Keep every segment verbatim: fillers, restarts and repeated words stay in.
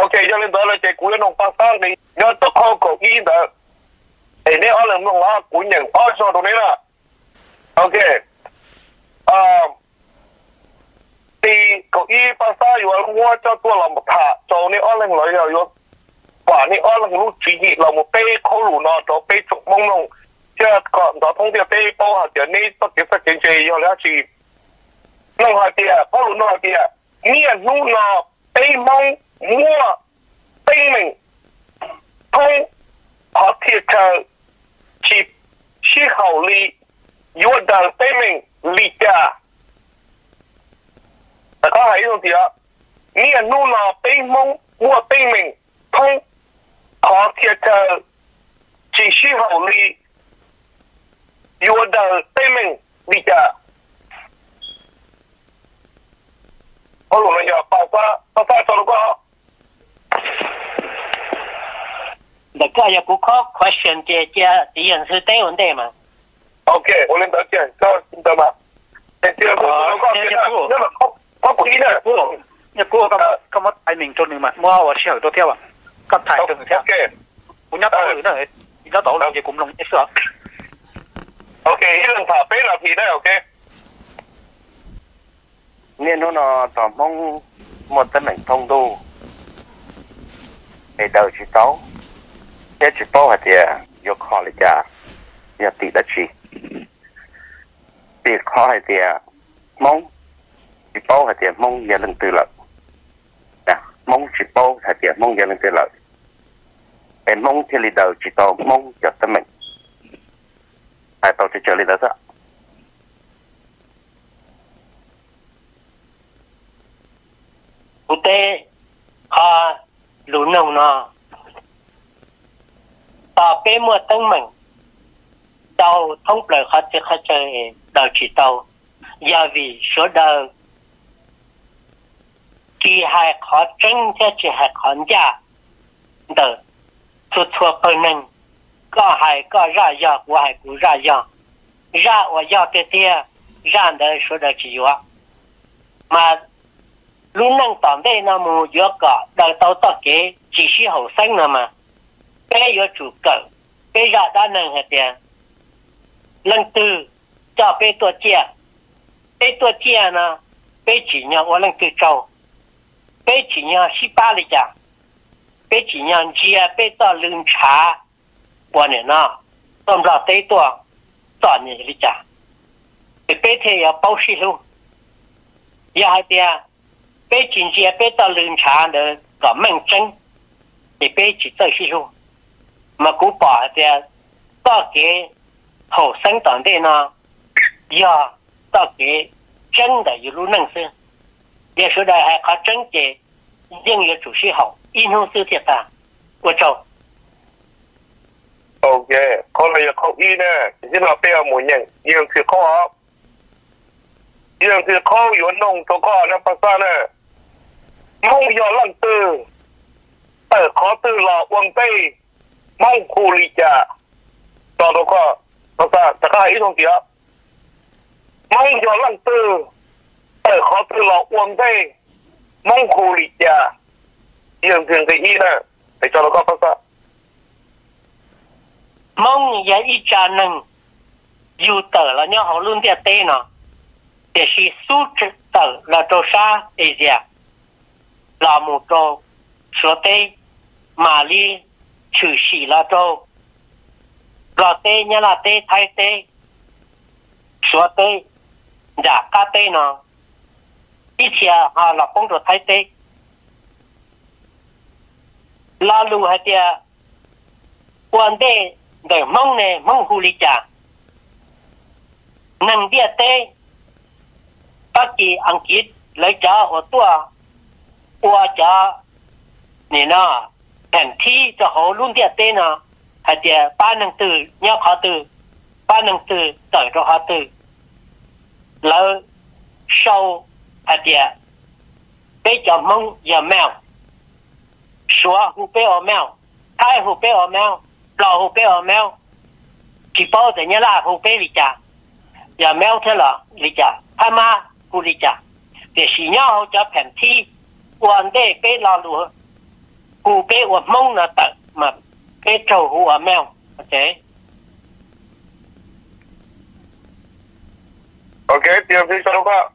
ok cho nên đó là cái cuối nông phát sang thì nhớ tất cả cổ ý đó thì nếu ở lần nông hóa của những ở số đó là ok à thì cổ ý phát sangอยู่ว่าเจ้าตัวเราหาโจนี่อ้อเรื่องเลยอยู่กว่านี่อ้อเรื่องรู้ชีวิตเราหมดเป้เขาหลุดนอโจเป้จุกมงลงเจ้าก่อนต่อท่องเที่ยวเป้โป้หาเดี๋ยวนี้ต้องเก็บสักเกณฑ์เจียวแล้วชีน้องหาเดียเขาหลุดนอเดียเนี่ยนู่นนอเป้มงมั่วเป้หนึ่ง通好铁车去去好里有的对面里家大家还有啲啊你係นู่นน่ะไปมงมั่วไปหนึ่ง通好铁車去去好里有的对面里家我哋要爆發爆發咗咯那个有顾客 question 这这敌人是对问题嘛 ？OK， 我能得见，知道知道吗？哎，这个我告诉你，那么我我不记得。 我，你估咁咁乜大名做你嘛？我我之後都跳啊，急太都唔跳。 OK， 本一到嚟都係，而家到兩隻咁弄一雙。 OK， 一輪茶俾落去咧 ，OK。 เนี่ยนู้นน่ะต่อมงหมดตำแหน่งทงดูไอ้เดาชิโต้เนี่ยชิโต้係啲ยกคอเลยจ้ะเนี่ยติด得住ติดคอ係啲มงชิโต้係啲มงอย่าลืมตื่นละนะมงชิโต้係啲มงอย่าลืมตื่นละเป็นมงที่ลีเดาชิโต้มงยกตำแหน่งไอ้ตัวที่เจอลีเดาซะ cụ thể họ lũ nông nó tao bé mua tăng mình tao thông lời họ chỉ họ chơi đầu chỉ tao giờ vì số đầu khi hai họ tranh cho chỉ hai họ nhà đầu số thua phần năng có hai có ra giờ của hai của ra giờ ra ở giờ cái kia ra đời số đầu chỉ có mà luôn năng tạm đây nó mua gió cả đầu tàu tàu kế chỉ需hậu sinh nữa mà cái gió chủ cỡ cái ra đã năng hết tiền lần tư cho cái tua chia cái tua chia nó cái chỉ nhau ở lần tư trâu cái chỉ nhau十八里家cái chỉ nhau chia cái tua lương trà qua này nó tôm ra tới tua toàn này里家cái cái thế要包西路要还tiền bé chính trị bé tao lương trà nữa có minh chứng thì bé chỉ tới khi luôn mà cũng bỏ thì tao cái hậu sinh tận đây nó giờ tao cái chân làอยู่รู้năng sư giờ số đại hay có chân chế nhưng有主席好因后是铁打我走 OK， 可能要考醫呢，只係比較門人，樣是考學，樣是考運動做考那發生呢。mong do lần từ ở khó từ là quần tây mong khu lý trả đó đâu có đó là tất cả ý thông kia mong do lần từ ở khó từ là quần tây mong khu lý trả hiện thường cái ý này để cho nó có phát ra mong ya ý trả nâng dù tờ là nhau họ luôn địa tê nó để khi su tờ là đồ xa Asia là một trâu số tê mà li trừ sĩ là trâu là tê nhá là tê thay tê số tê giả ca tê nó ít chia họ là phong trò thay tê là lù hay tia quan tê để mong nè mong hù lý trả nâng địa tê các chị ăn kít lấy trả ở tua qua cho nè nó thành thi cho họ luôn địa tên nó hay thì ba năng từ nhớ họ từ ba năng từ tới cho họ từ lỡ sau hay thì bây giờ mong giờ mèo xóa hụt bé ở mèo thay hụt bé ở mèo lò hụt bé ở mèo chỉ bao giờ nhớ là hụt bé lý trả giờ mèo thế là lý trả thay mà hụt lý trả để xí nhau cho thành thi quan đề bé lo lúa cụ bé của mông là tận mà cái trầu hùa mèo ok ok tiếp đi sao đó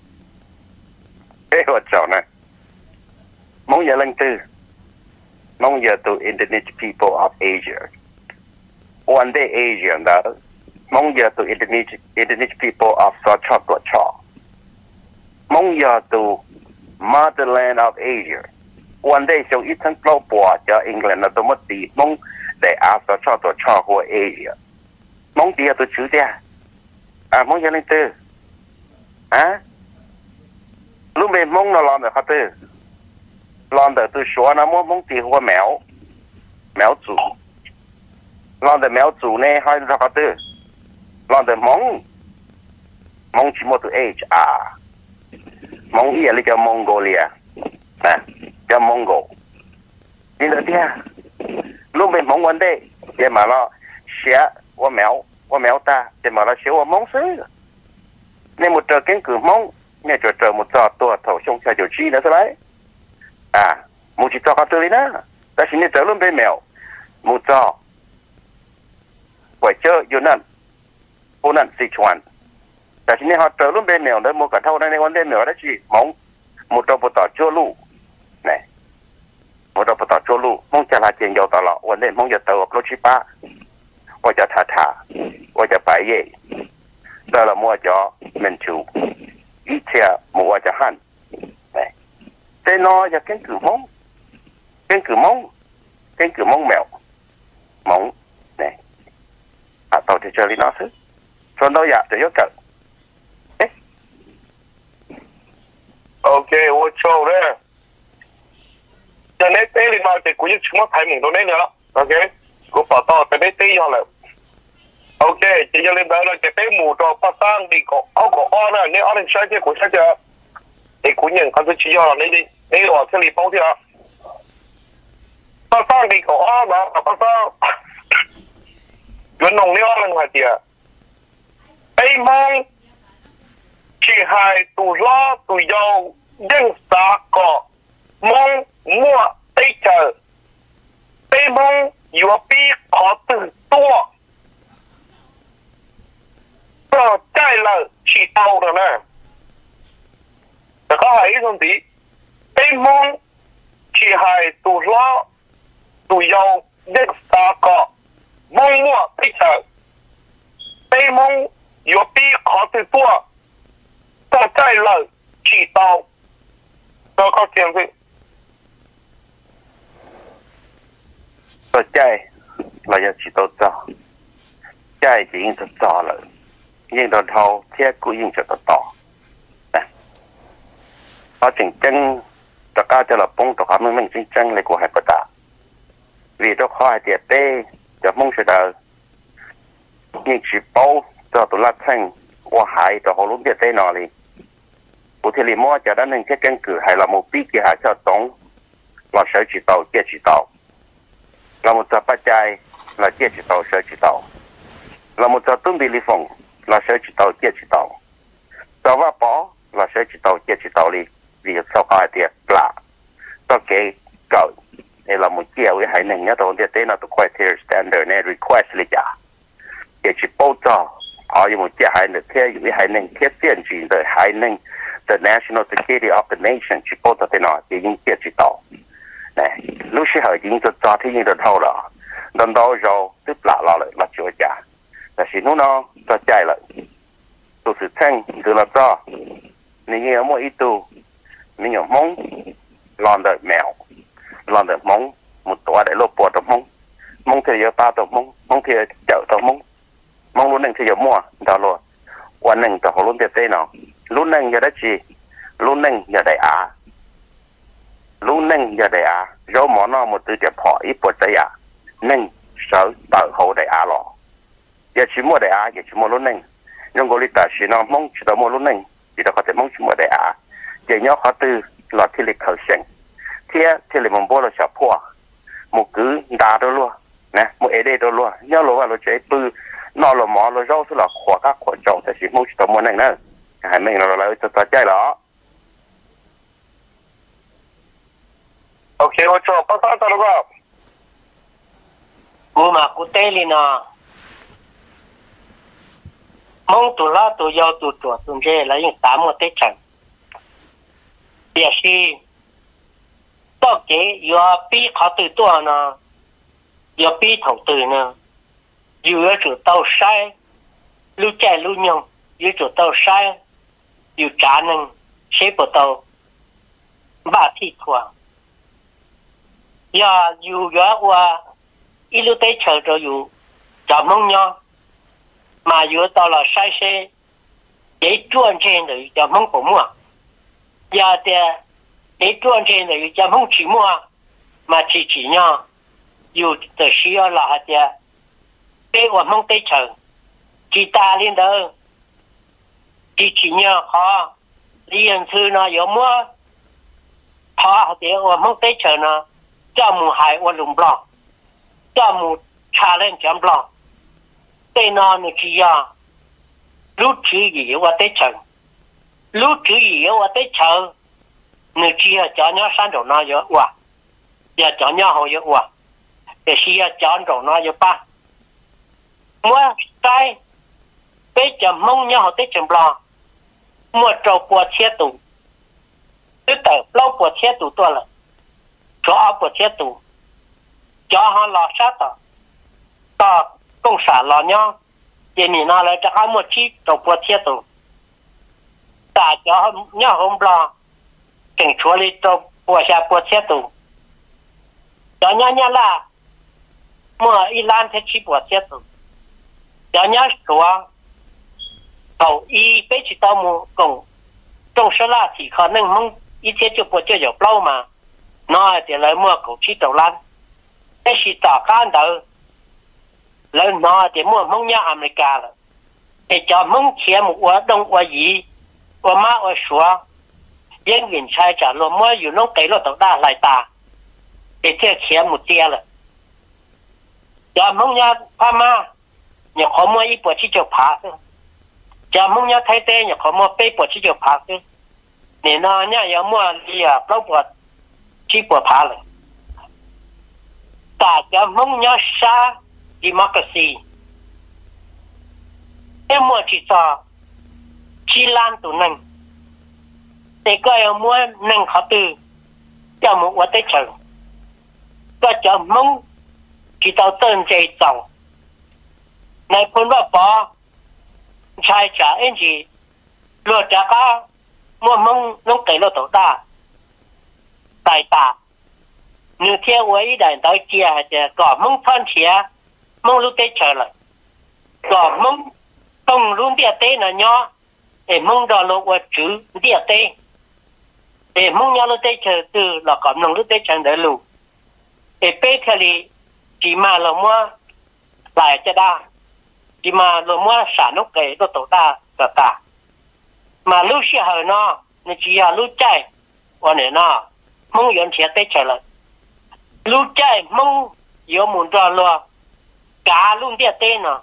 cái hoạt động này mong giờ lần tư mong giờ từ Indonesian people of Asia one day Asian đó mong giờ từ Indonesian Indonesian people of South Chocolate Chaw mong giờ từ motherland of Asia one day so ít thằng lâu bỏ cho England là tôi mất đi mong để South Chocolate Chaw của Asia mong giờ tôi chữ ra à mong giờ lần tư à lúc mình mong nó làm được hết tư làm được tôi số nó muốn mong tiền hoa mèo mèo chủ làm được mèo chủ này hay là hết tư làm được mong mong chỉ một từ H à mong ý là cái Mongolia à cái Mongol nhưng mà thế lúc mình mong vấn đề vậy mà nó sẽ hoa mèo hoa mèo ta vậy mà nó sẽ hoa mong xứ nên một trò kiến cử mong nghe trò trò một trò tua thầu xong theo điều chi nữa thôi à một chỉ trò có tư lý đó ta chỉ nên trở luôn bên mèo một trò quậy chơi yêu năn ô năn Sichuan ta chỉ nên họ trở luôn bên mèo đấy một cả thâu này vấn đề mèo đó chỉ mong một trò một tỏ chua lu này một trò một tỏ chua lu mong trả lại tiền dầu tỏ lọ vấn đề mong giờ tàu lô chi ba hoặc者thả thả hoặc者摆夜đó là mua cho mình chủ ít theo mua cho hắn này thế nó là cái cử mông cái cử mông cái cử mông mèo mông này à tao thì chơi đi nó chứ cho nó dạ thì yếu cận ok 我错了cho nên thế thì mà thì cũng như chúng nó thấy mình đâu đấy nữa ok cũng bảo tao tới đấy tí ho là ok chỉ cho lên đó là cái tế mù cho phát sang thì có áo có o này nếu anh sai thì cũng sai chưa thì cũng nhận con tôi chỉ cho là đây đi đây là cái lý bao thì à phát sang thì có o mà phát sang chuyện nông nếu anh là gì à đây mong chỉ hai tụ lo tụ dầu nhưng ta có mong mua đây chờ đây mong yếu bi có từ tua cho trái là chỉ tàu rồi nè đã có hai ý gì đây mong chỉ hai tụ lo tụ dầu nhưng ta có mong mua đây chờ đây mong yếu bi có từ tua cho trái là chỉ tàu đó có chuyện gì cho trái là giờ chỉ tàu cho trái chỉ in thật to rồi nhưng đầu thầu thiết cũng in cho thật to nó chỉnh chân tất cả cho là bông tất cả mình mình chỉnh chân lại của hai bữa ta vì đó khỏi tiệt tê cho mong sẽ đợi nhưng chỉ bao cho tụi lát thanh qua hải cho họ lúc tiệt tê nào đi cụ thể là mua cho đó nên cái căn cứ hay là một bí kia cho tổng là sở chỉ tàu kia chỉ tàu là một tờ bắt chạy là kia chỉ tàu sở chỉ tàu là một tờ tung đi lý phong là sở chỉ tàu kia chỉ tàu tờ vác bỏ là sở chỉ tàu kia chỉ tàu đi vì sau hai tiệt là tờ cái cậu này là một kiểu cái hải năng nhất đó thì tên là tụ criteria standard này request lý giả kia chỉ bao cho ở một cái hải năng theo những hải năng thiết tiền chỉ đời hải năng the national security of the nation chỉ bao giờ thế nào thì những kia chỉ tàu này lúc xưa họ những cho cho thì những được thâu đó lần đó rồi tức là là là chưa trả là chỉ nó nó cho chạy lại tôi sự thanh từ là cho nên như mỗi ít tu mình nhớ mong làm được mèo làm được mong một tuổi để lốp bọt được mong mong thì giờ ba được mong mong thì chợ được mong mong luôn nên thì giờ mua đó luôn quan nên thì họ luôn tiền tệ nào luôn nên giờ đó gì luôn nên giờ đại á luôn nên giờ đại á rồi món nó một từ điểm họ ít bột đại á nên sở tự hậu đại á lọ giờ chỉ mua đại á giờ chỉ mua luôn nên nhưng gọi là chỉ nó mong chỉ đó mua luôn nên chỉ đó có thể mong chỉ mua đại á giờ nhớ họ từ là thì lịch khởi sinh thì thì lịch mong bố là sập hoa một cứ đá đó luôn nè một ế đây đó luôn nhớ luôn là nó chạy từ nó là mỏ là rau là khoa các khoa trồng thì chỉ mua chỉ đó mua này nữa hai mình nó là cho ta chạy đó ok我做不打到了个 cú mà cú tê li nọ mong tụ la tụ yêu tụ chuột tụ dê là những tám một tết chẳng biệt si tốt chế yêu bi khó từ tua nọ yêu bi thầu từ nọ yêu chủ tàu sai lưu chạy lưu nhung yêu chủ tàu sai yêu trả nâng xếp bộ tàu ba thi thua yêu yêu yêu qua ít lúc tới chờ rồi yêu chọn mong nhau mà yêu tàu là sai xe để chuẩn trên rồi chọn mong của mua giờ thì để chuẩn trên rồi chọn mong chỉ mua mà chỉ chỉ nhau yêu từ xưa là hạt giờ để我mong tới chờ chỉ ta lên đó chỉ chỉ nhau họ liên thư nó有mua họ để我mong tới chờ nó cho mù hại我lùng bò cho mù trả lên chấm bò đây nó nó chỉ à lúc chỉ gì我tới chờ lúc chỉ gì我tới chờ nó chỉ à cho nhau san đồ nó有哇giờ cho nhau họ有哇để xí à cho đồ nó有ba mua tay bây giờ mong nhau họ tới chấm bò mua trâu bò chia tủ tức tờ lâu bò chia tủ tôi là cho áo bò chia tủ cho họ lò sát tờ tờ công sản lò nhau vậy mình nói là cho họ một chi trâu bò chia tủ ta cho họ nhau hôm bò cảnh chúa đi trâu bò xa bò chia tủ cho nhau nhau là mua y lan thế chi bò chia tủ cho nhau chúa cầu y bây chỉ tao mua cùng trong số là chỉ khả năng mong y thế cho bộ chơi lâu mà nói thì lấy mua cầu chi đầu lan cái gì tao can đâu lấy nói thì mua mong nhà America là để cho mong chia một quả đông quả gì quả má quả xóa những người sai trả luôn muaอยู่น้องไก่เราต้องได้หลายตาđể theo chia một tia là cho mong nhà pha ma nhà họ mua ít bộ chi cho phá cho mong nhớ thấy tên nhà họ mua bê bộ chi cho phá chứ nên nó nhà nhà mua đi à lâu bộ chi bộ phá rồi ta cho mong nhớ xa democracy em mua chỉ cho chi lan tụ nâng để coi mua nâng khó tư cho một quả tế trời có cho mong chỉ tao tên dây dòng này phun vào bò sai trả anh chị lừa trả cá mua mong nông cày lo tổ ta tài ta như theo ấy đại tới chia thì có mong phân chia mong lúc tết chờ lại có mong công luôn địa tê là nhỏ để mong đò lộ qua chữ địa tê để mong nhau lúc tết chờ từ là có nông lúc tết chờ để lù để bê thì chỉ mà là mua lại cho đa chỉ mà lo mua sản nông cày lo tổ ta cả ta mà lúc xưa hồi nó nó chỉ là lúc chạy ở này nó mong yon chia tết trở lại lúc chạy mong yếu muốn cho lo cả luôn địa tê nó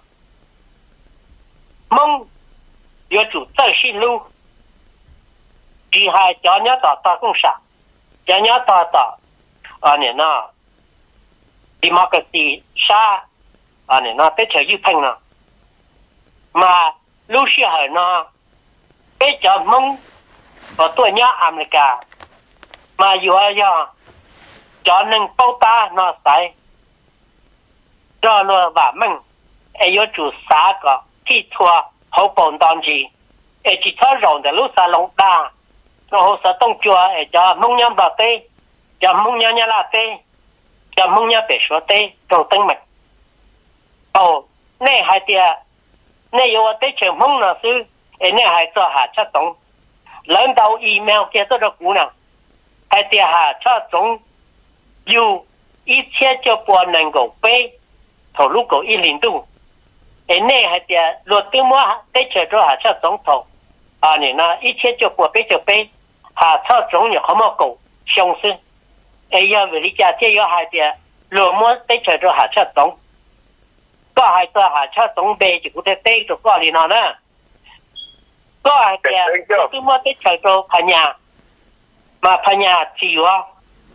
mong yếu chủ tự xin lu chỉ hai cho nhớ tỏ tỏ cũng sợ cho nhớ tỏ tỏ ở này nó democracy xa ở này nó tết trở như thanh nó mà lúc xưa hỏi nó bây giờ mong ở tuổi nhá America mà dù ai giờ cho nên bao ta nó sai cho nó và mình ai yếu chủ xã có thi thua hậu bổn đòn gì ai chỉ thở rộng để lúc xa lông đa nó hồ sơ tông chùa ai cho mong nhắm vào tê cho mong nhá nhá là tê cho mong nhá bể số tê trong tinh mạch ồ này hai tia này yêu tế trường mong là sư ấy này hai cho hạ chất tổng lãnh đạo email kia tôi được cũ nào hai tia hạ chất tổng yêu ít chia cho bộ năng cầu bê thầu lúc cầu ít linh tu ấy này hai tia luật tiêu mua tế trường cho hạ chất tổng thầu à này nó ít chia cho bộ bê cho bê hạ chất tổng nhiều không có cầu xong sư ấy giờ về lý giải chia hai tia luật mua tế trường cho hạ chất tổng có hai tờ hạ chất tổng bê chỉ có thể tê cho có gì nào nữa có hai tia tôi mua tế trời cho phá nhà mà phá nhà chỉ có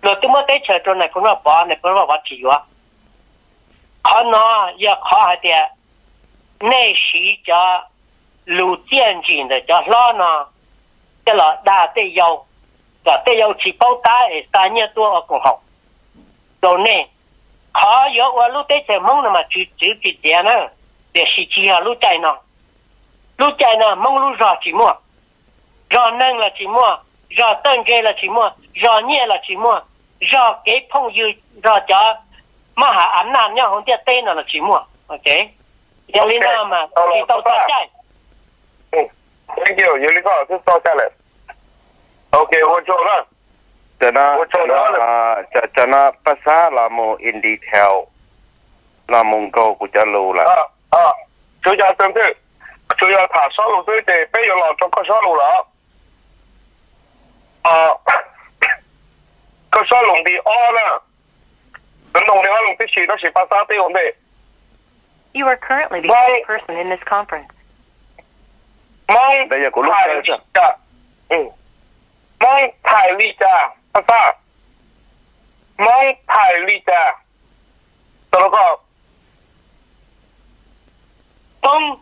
rồi tôi mới tới chờ chỗ này cũng là bỏ này cũng là bỏ chỉ quá khó nó giờ khó hay tiệt nay sĩ cho lưu tiền tiền de cho lo nó cái là đa tây yêu và tây yêu chỉ bao ta ở ta nhớ tua ở cùng học rồi nè khó yếu và lúc tới chờ mong mà chỉ chỉ chỉ tiền nữa để sĩ chỉ là lúc chạy nó lúc chạy nó mong lúc rõ chỉ mua rõ năng là chỉ mua rõ tân cái là chỉ mua rõ nhẹ là chỉ mua rõ cái phong dư rõ cho mà hạ ảnh nam nhau không biết tên là chỉ mua ok giờ lý do mà chỉ tàu ta chạy thank you you lý do tàu chạy lại ok我做了 cho nó cho nó cho cho nóภาษาlà một in detail là mong câu của cha lù là à à chủ yếu tương tự chủ yếu thả số lù tới để bây giờ là trong cái số lù đó à cái số lù đi o nè cái lù này lù tới chỉ nó chỉภาษาที่ผมได้ You are currently the only person in this conference. Mong bây giờ của lúc Thái Lý Trà ừ Mong Thái Lý Tràภาษา Mong Thái Lý Tràตลอดก็ Mong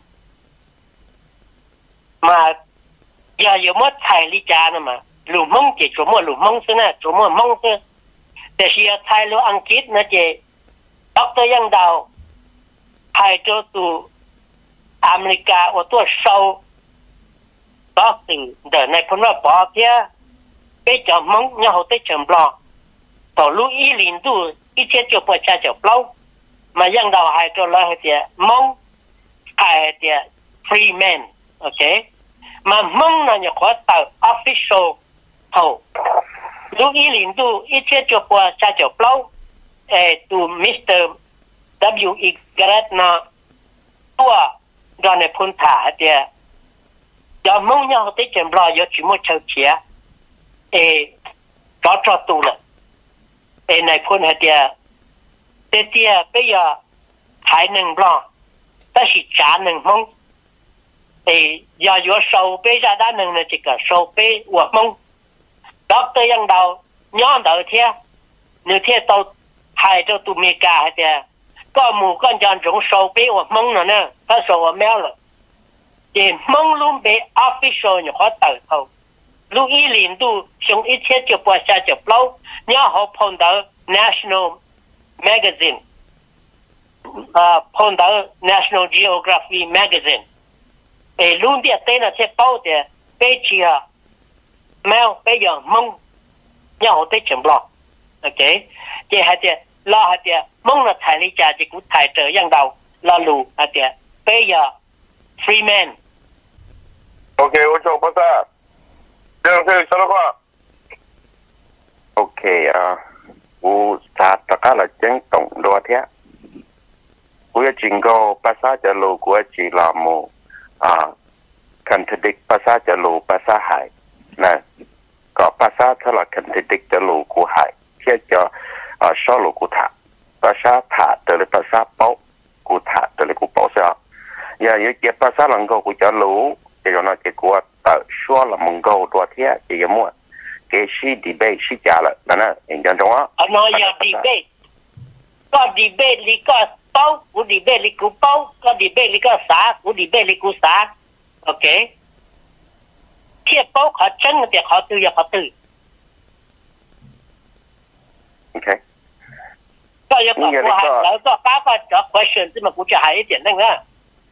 mà giờ有么Thái Lý Trà呢嘛lù mong chỉ chỗ么lù mong thế nè chỗ么mong thếแต่是要Thái lù Anh Kítนะเจ Doctor Yang Đào hai chỗ từ America ởตัวsau đó từ đời này cũng là bỏ kia cái chỗ mong nhau hậu tới chấm lo tổ lúc ý liền tu ít thiết cho bữa cha cho lâu mà Yang Đào hai chỗ là thì mong hai thì free man ok mà mong là những khó tàu official hậu lúc ý liền tu ít thiết cho bữa cha cho lâu eh tu Mister W. E. Gretna tua đoàn này phun thả thì giờ mong nhau tới chừng lo giờ chỉ muốn chơi chia ê có cho tu là ê này phun hạt thì thế thì bây giờ hai nâng lo ta chỉ trả nâng mong ê giờ giờ sâu bây giờ đã nâng là chỉ cả sâu bây hoặc mong doctor Yang Đào nhóm đợi thế nếu thế tao hai cho tụi mẹ cả thì có mù con chọn trúng sâu bé hoặc mông nữa nè, ta sâu hoặc méo rồi, thì mông luôn bé official như họ tự thôi, lúc ý liền tu chúng ít thiết chụp qua xa chụp lâu, nhớ họ phong tới National Magazine, à phong tới National Geography Magazine, để luôn biết tên là sẽ bao thì bé chia méo bé giờ mông, nhớ họ tới chụp lâu, ok, thì hai thì lo hạt địa mong là Thái Lý Trà chỉ cũng Thái trở Yang Đào lo lù hạt địa bây giờ free man ok我做ภาษา这样是什么话 ok à u sa tất cả là chân tổng đồ thế u chính cóภาษาจะรู้กูchỉ là một à contradict ภาษาจะรู้ภาษาหายนะก็ภาษาถ้าเรา contradict จะรู้กูหายเทียบจะà số lượng cụ thể,ภาษาthả từ là ภาษา bảo cụ thể từ là cụ bảo sao, giờ những cái ภาษา năng cầu cụ cho lú, thì nó cái cụ tự số là mong cầu đua thế, thì cái mua cái sĩ debate sĩ trả lại, là nè, anh nhận không á? Anh nói giờ debate, có debate thì có bảo, có debate thì cụ bảo, có debate thì có xả, có debate thì cụ xả, ok? Thiệt bảo họ chân thì họ tư giờ họ tư, ok. có yêu cầu của hai lỡ có cá có cho question chứ mà cũng chưa hay chuyện đó nữa.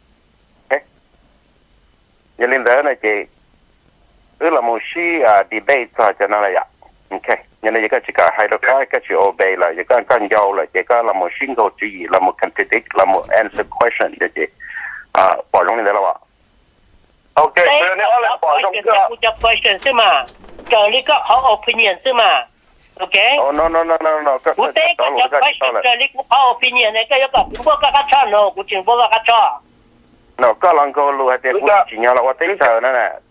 Giờ lên đó này chị, tức là một sĩ debate cho nó là vậy, ok. Giờ này cái chỉ cả hai đứa cái cái chữ obey là, giờ cái con dâu là chỉ có là một single chữ gì là một contradict là một answer question cho chị, à bỏ trong này đó là vậy. ok bây giờ nó là bỏ trong cái cũng cho question chứ mà, trời đi có họ opinion chứ mà. Okay. Oh no no no no no. Cụ thể các cho question cho lý cũng có opinion này cái cái cũng có các cho nó cũng chính có các cho. No, có lần cô lưu hay cũng chỉ nhau là qua tính giờ nữa nè.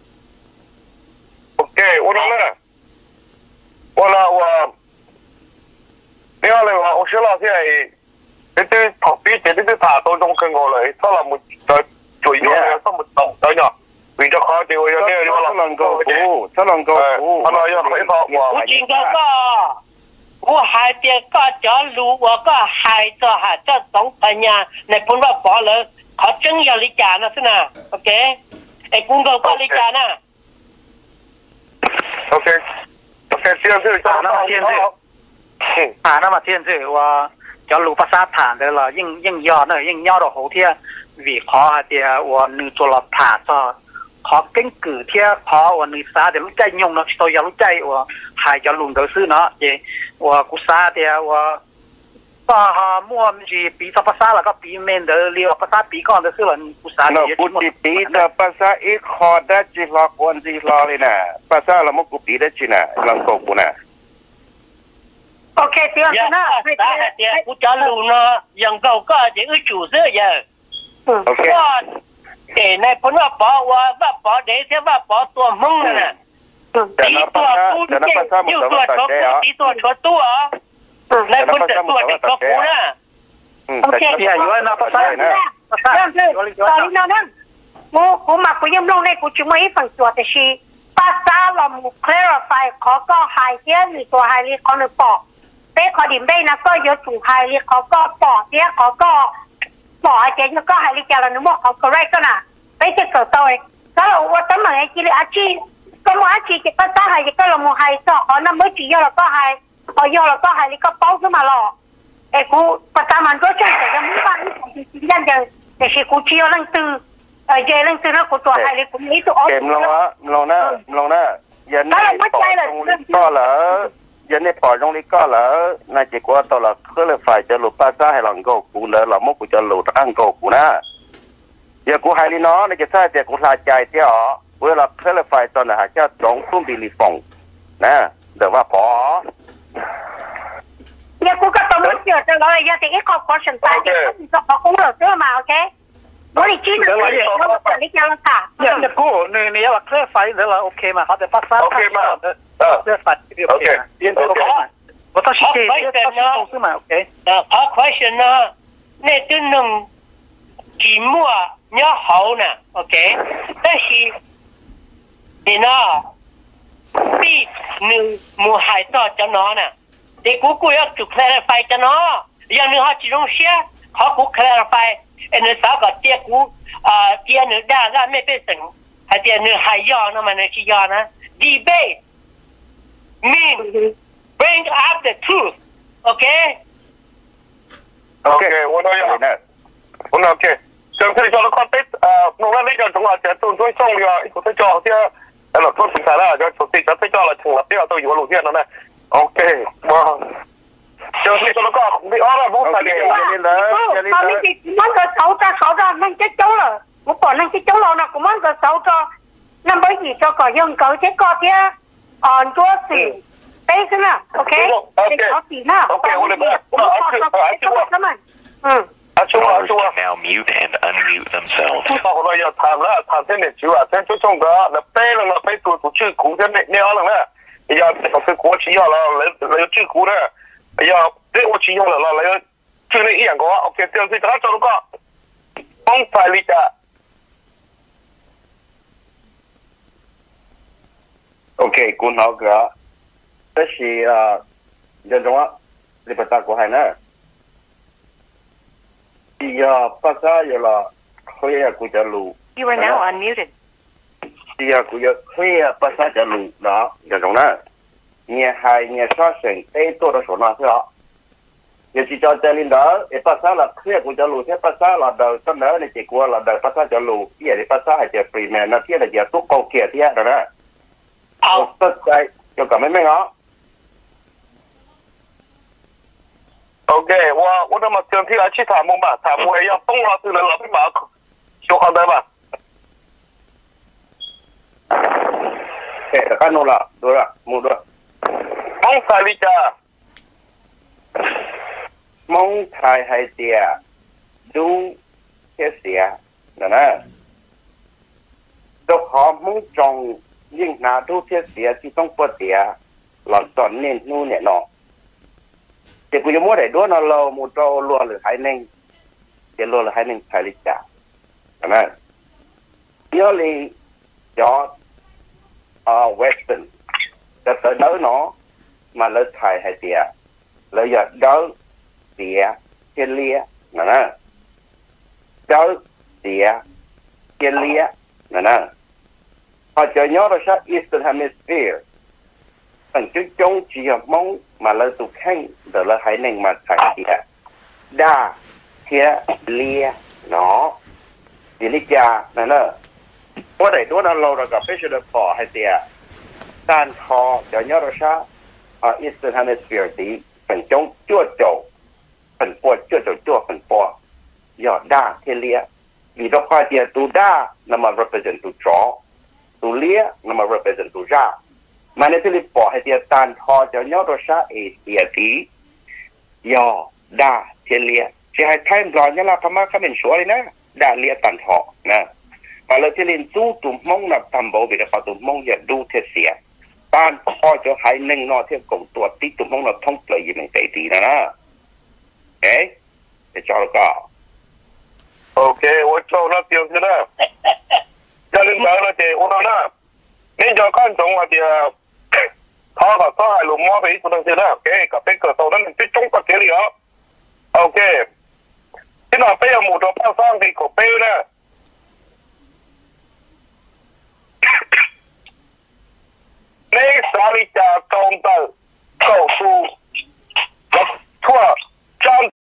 Ok,我懂了。我了我，你好嘞，我我学老师係，你對旁邊這啲啲查到中跟我嚟，他諗冇在做嘢，都冇動到呢。為咗考掉有咩？ 七能夠估，七能夠估， 係咪要回答我？ 我見過個， กูหายเดียก็จะรู้ว่าก็หายจะหาจะสองปัญญาในพูดว่าปอเลยเขาจึงอย่าลิจานะสินะโอเคไอ้กุ้งก็ก็ลิจานะโอเคโอเคเชื่อเชื่อผ่านมาเทียนสิผ่านมาเทียนสิว่าจะรู้ภาษาผ่านได้ละยิ่งยิ่งยอดเนอะยิ่งยอดเราหัวเทียวิเคราะห์เดียว่าหนึ่งตัวเราผ่านก็ขอเก่งกือเทียขอว่าหนึ่งซาเดี๋ยวรู้ใจยงเนาะตัวอยากรู้ใจว่าหายจะลุนเดือดซื้อเนาะเจว่ากูซาเดียว่าก็ฮะมั่วมันจีปีสภาษาแล้วก็ปีเมนเดอเรียกภาษาปีก่อนเดือดซื้อแล้วกูซาเดียกูจีปีแต่ภาษาอีกขอได้จีหลอกวันจีหลอกเลยนะภาษาเราไม่กูปีได้จีนะลังโกกูนะโอเคเดี๋ยวนะไม่ได้เดี๋ยวกูจะรู้เนาะยังก็ก็จะอื้อจู่เสื้อเยอะโอเคเอ๋ในพ้นว่าปอว่าว่าปอเดี๋ยวเสียว่าปอตัวมึงน่ะตีตัวกูเก่งอยู่ตัวชกตีตัวชกตัวในพ้นจะตัวเด็กชกกูนะโอเคเดี๋ยวอยู่นะภาษาภาษาเรื่องคือตอนนี้นั่นกูกูมากูยังลงในกูจะไม่ฟังตัวแต่ชีภาษาเราหมู่ clarify ขอก็หายเที่ยมีตัวหายลีเขาหนึ่งปอกเต้ขอดิ่มได้นะก็ยศถูกหายลีเขาก็ปอกเที่ยเขาก็ปอกเจ๊แล้วก็หายลีจาระนึกว่าเขา correct ก็น่ะไปจะเกิดตัวเองแล้วว่าตั้งแต่กี่อาชีพก็ว่าอาชีพจะภาษาหายก็เราหมู่หายสอนน้ำมือจียอแล้วก็หายพอยอแล้วก็หายลีก็ป้องขึ้นมาหรอเอ้กูภาษามันก็ใช่แต่ยังไม่บ้านที่จริงๆยังแต่ชีกูจียอเรื่องตื่นเออเจเรื่องตื่นแล้วกูตัวหายลีกูมีตัวเกมลงละลงหน้าลงหน้ายันในปอดตรงนี้ก็เหรอยันในปอดตรงนี้ก็เหรอนายจีกว่าตลอดก็เลยฝ่ายจะหลุดภาษาให้หลังก็กูเลยหลังมุกกูจะหลุดตั้งก็กูนะอย่ากูให้ลีน้อในจะใช่แต่กูลาใจเที่ยวเวลาเคลื่อนไฟตอนไหนจะตรงตุ้มบิลิฟงนะเดี๋ยวว่าพออย่ากูก็ต้องรู้เกี่ยวกับอะไรอย่าแต่ไอ้ขอบคุณฉันตายจะต้องขอคุ้มเหลือเสื้อมาโอเคบริจีนเดี๋ยวเราเราจะลิขิตค่ะอย่าอย่ากูเนี่ยเนี่ยว่าเคลื่อนไฟเดี๋ยวเราโอเคมาเขาจะภาษาโอเคมาเคลื่อนไฟโอเคเรียนตัวก่อนว่าต้องชี้เกี่ยวกับต้องซื้อมาโอเคอ่าขอ question นะเนี่ยตัวหนึ่งจีมัวเนี่ย好呢 OK 但是你呢ปีหนึ่งมูหายต่อจะนอนน่ะเด็กกูกูอยากจุดแคลร์ไฟจะนอนอย่างหนึ่งเขาจีรงเชียเขากูแคลร์ไฟเอ็นสาวกับเจ้ากูอ่าเจ้าหนึ่งได้แล้วไม่เป็นสิ่งให้เจ้าหนึ่งหายยอนะมันไม่ใช่ยอนะ debate mean bring up the truth okay โอเควันนี้นะวันนี้โอเคเชิญชวนคอนเทนต์เอ่อโน้ตนี้จะถึงว่าจะตุ้นช่วยส่งเดียวอีกคนที่จอที่เออเราทุกสิ่งสารจะสุดที่จะที่จอเราถึงรับที่เราตัวอยู่บนหลุมเทียนนั่นแหละโอเคมาเชิญชวนก็ไม่อ้อมบุกไปเลยอย่าลืมเลยอย่าลืมเลยมันก็เขาจะเขาจะนั่งเจ๊เจ้าเลยผมก่อนนั่งเจ๊เจ้าเรานะก็มันก็เขาจะนั่งไปยี่จะก็ยังเขาเจ๊ก็เที่ยอ่อนตัวสิเต้ขึ้นนะโอเคเจ๊เขาสีหน้าโอเควันนี้ผมเอาชื่อเอาชื่อว่าอืม Actually, now mute and unmute themselves. 我哋又談啦，談聽你主啊，聽出衝噶，你背了啦，背到到最苦嘅你你可能咧，你要學識國語啦，你你要最苦咧，你要啲我只用啦，你要最你一樣嘅話 ，OK， 這樣子大家做到個幫快力啊。 OK， 管好噶，這是啊，人種啊，你不打過係呢？Iya pasal ialah kaya aku jalu. You are now unmuted. Iya aku ya kaya pasal jalu lah, jangan nak. Ni hai ni saseng, eh tu dah sana sah. Ya si jauh jalan dah, eh pasal lah kaya aku jalu, saya pasal lah dah sana ni cikgu lah dah pasal jalu. Iya di pasal aja primer, nanti ada dia tu kau kaya dia dah nak. Oh, selesai. Jom kami mengah. OK， 我我那么整体来去谈梦吧，谈梦要动了，只能老皮马修好的吧。 哎，看到了，对了，木的。 蒙台里家， 蒙台还dia，都些些，那呢？都好蒙中，应拿都些些，只ต้องปวดเสียหลอดตอนเน้นนู่นเนี่ยเนาะแต่กูจะมั่วได้ด้วยนะเรามุดเราลัวหรือหายหนึ่งจะลัวหรือหายหนึ่งไทยลิจ่าใช่ไหมเยอะเลยยอดอ่าเวสเทิร์นจะเติร์นเนาะมาเลิกไทยให้เดีย lợi giờ đỡ địa thiên lia nè nè đỡ địa thiên lia nè nè họ chờ nhớ rồi sao Eastern Hemisphere phần trước chống chỉ hợp mong mà lợi tục khanh đỡ là hãy nên mà thành địa đa thiên lia nó thì lý cha nè nèว่าไหนตัวนั้นเราเรากับฟิชเชอร์พอให้เตียการคอจะย่อราชาอ่าอีสเทิร์นเฮมิสเฟียร์ตีเป็นจงจ้วโจเป็นปวดจ้วโจจ้วเป็นปวดยอดด้าเทเลียมีดอกควายเตียตูด้านำมา represent ตูจอตูเลียนำมา represent ตูจ้ามันในที่รีพอให้เตียการคอจะย่อราชาเอเตียตียอด้าเทเลียจะให้ไทม์รอนนี่ละพม่าเขาเป็นชัวร์เลยนะด้าเลียตันทอนะmà lời thì liền du tụm mong là tầm bộ vì là họ tụm mong giờ đu thiệt xỉa ban kho cho hai nâng nó theo cùng tuột tí tụm mong là thông lợi gì mình tệ tí nè nè ok để cho nó có ok tôi cho nó tiêu chứ nè gia đình bảo nó thì tôi nói nè nên cho con chúng là thì họ có có hai lùm mua về tôi nói thế nè ok cả cái cửa tàu nó cái trống có cái gì đó ok cái nào bây giờ một đồ bao sang thì cổ bê nè nên sao đi chợ công tờ cầu su thua